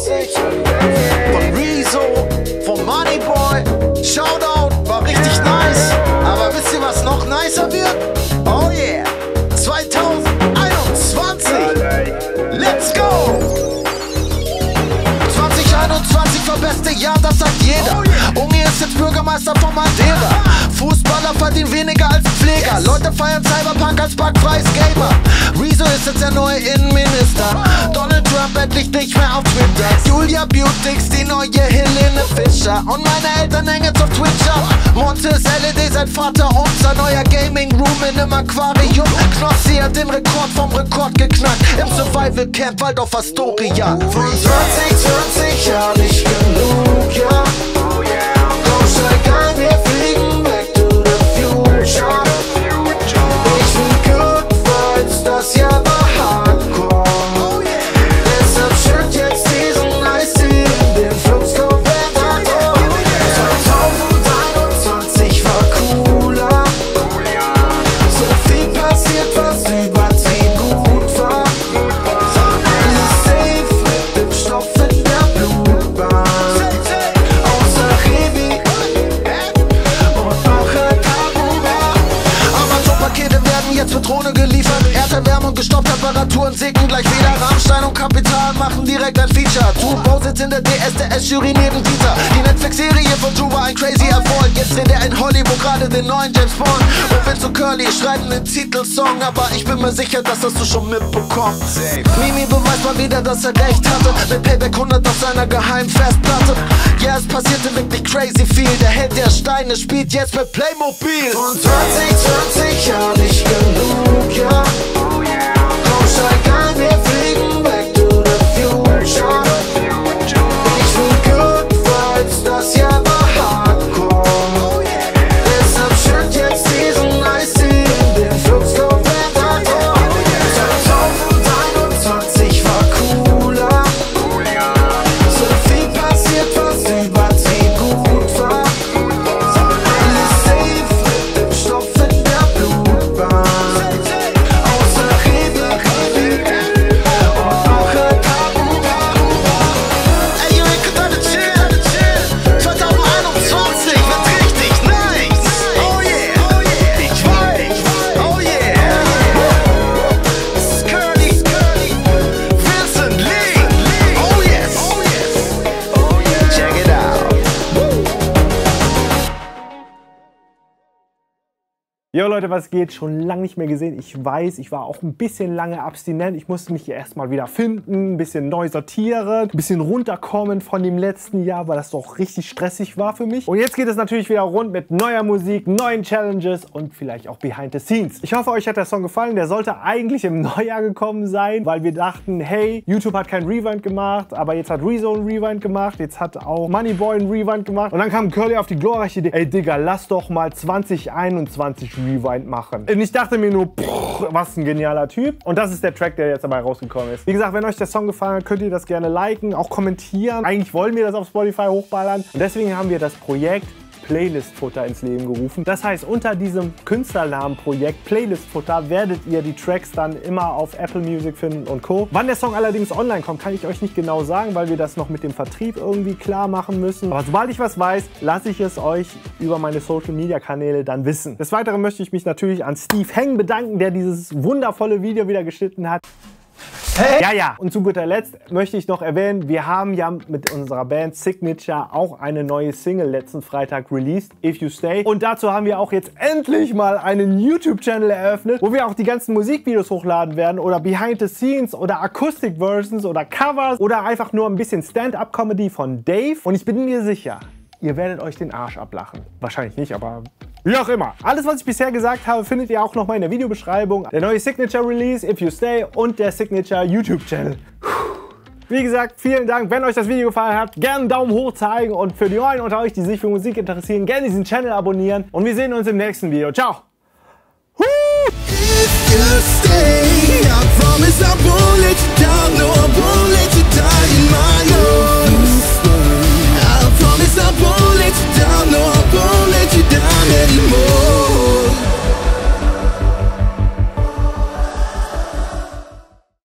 Von Rezo, von Moneyboy, Shoutout, war richtig nice. Aber wisst ihr, was noch nicer wird? Oh yeah, 2021, let's go! 2021 war beste Jahr, das sagt jeder. Unge ist jetzt Bürgermeister von Madeira. Fußballer verdienen weniger als Pfleger. Leute feiern Cyberpunk als bugfreies Gamer. Rezo ist jetzt der neue Innenminister. Donald Trump endlich nicht mehr auf Twitter. Julia Beautix, die neue Helene Fischer. Und meine Eltern hängen's auf Twitcher. Montes LED, sein Vater, unser neuer Gaming Room in einem Aquarium. Knossi hat den Rekord vom Rekord geknackt. Im Survival Camp Waldorf Astoria. Von 2020 ja nicht genug, ja. Komm, steig ein, wir fliegen back to the future. Ich will good vibes, das Jahr war hardcore. Deshalb schütt jetzt diesen Eistee in den Flugskonverter. 2021 war cooler. So viel passiert, was übertrieben gut war. Alles safe mit dem Stoff in der Blutbahn. Außer Rebi und Macher-Kabura. Amazon-Pakete werden jetzt mit Drohne geliefert. Erderwärmung gestoppt, Temperaturen sinken gleich wieder. Rammstein und Kapital machen direkt ein Feature. Tubo sitzt in der DSDS-Jury neben Dieter. Die Netflix-Serie von Tubo ein crazy Erfolg. Jetzt dreht er in Hollywood gerade den neuen James Bond. Und Vince und Curly schreiben den Titelsong, aber ich bin mir sicher, dass das du schon mitbekommst. Mimi beweist mal wieder, dass er recht hatte. Mit Payback 100 auf seiner geheimen Festplatte. Ja, es passierte wirklich crazy viel. Der Held der Steine spielt jetzt mit Playmobil. Von 2020 ja nicht genug, ja. Komm, steig ein, wir fliegen back to the future. Ich will good vibes, das Jahr war hardcore. Deshalb schütt jetzt diesen Eistee in den Flugskonverter. 2021 war cooler. So viel passiert, was übertrieben gut war. Alles safe mit dem Stoff in der Blutbahn. Außer Rebi und Macher-Kabura. Ey, ihr könnt alle chillen. 2021 wird richtig nice. Oh yeah, ich weiß. Oh yeah. Das ist Curly, Vincent Lee. Oh yes. Check it out. Jo Leute, was geht? Schon lange nicht mehr gesehen. Ich weiß, ich war auch ein bisschen lange abstinent. Ich musste mich hier erstmal wieder finden, ein bisschen neu sortieren, ein bisschen runterkommen von dem letzten Jahr, weil das doch richtig stressig war für mich. Und jetzt geht es natürlich wieder rund mit neuer Musik, neuen Challenges und vielleicht auch Behind the Scenes. Ich hoffe, euch hat der Song gefallen. Der sollte eigentlich im Neujahr gekommen sein, weil wir dachten, hey, YouTube hat kein Rewind gemacht, aber jetzt hat Rezo ein Rewind gemacht, jetzt hat auch Moneyboy ein Rewind gemacht. Und dann kam Curly auf die glorreiche Idee, ey Digga, lass doch mal 2021 Rewind machen. Und ich dachte mir nur, was ein genialer Typ. Und das ist der Track, der jetzt dabei rausgekommen ist. Wie gesagt, wenn euch der Song gefallen hat, könnt ihr das gerne liken, auch kommentieren. Eigentlich wollen wir das auf Spotify hochballern. Und deswegen haben wir das Projekt Playlist-Futter ins Leben gerufen. Das heißt, unter diesem Künstlernamenprojekt Playlist-Futter werdet ihr die Tracks dann immer auf Apple Music finden und Co. Wann der Song allerdings online kommt, kann ich euch nicht genau sagen, weil wir das noch mit dem Vertrieb irgendwie klar machen müssen. Aber sobald ich was weiß, lasse ich es euch über meine Social-Media-Kanäle dann wissen. Des Weiteren möchte ich mich natürlich an Steve Heng bedanken, der dieses wundervolle Video wieder geschnitten hat. Hey. Ja. Und zu guter Letzt möchte ich noch erwähnen, wir haben ja mit unserer Band Signature auch eine neue Single letzten Freitag released, If You Stay. Und dazu haben wir auch jetzt endlich mal einen YouTube-Channel eröffnet, wo wir auch die ganzen Musikvideos hochladen werden oder Behind the Scenes oder Acoustic-Versions oder Covers oder einfach nur ein bisschen Stand-Up-Comedy von Dave. Und ich bin mir sicher, ihr werdet euch den Arsch ablachen. Wahrscheinlich nicht, aber wie auch immer. Alles, was ich bisher gesagt habe, findet ihr auch nochmal in der Videobeschreibung. Der neue Signature Release, If You Stay und der Signature YouTube Channel. Wie gesagt, vielen Dank. Wenn euch das Video gefallen hat, gerne einen Daumen hoch zeigen und für die Neuen unter euch, die sich für Musik interessieren, gerne diesen Channel abonnieren. Und wir sehen uns im nächsten Video. Ciao! If you stay, I promise I won't let you down. No, I won't let you die in my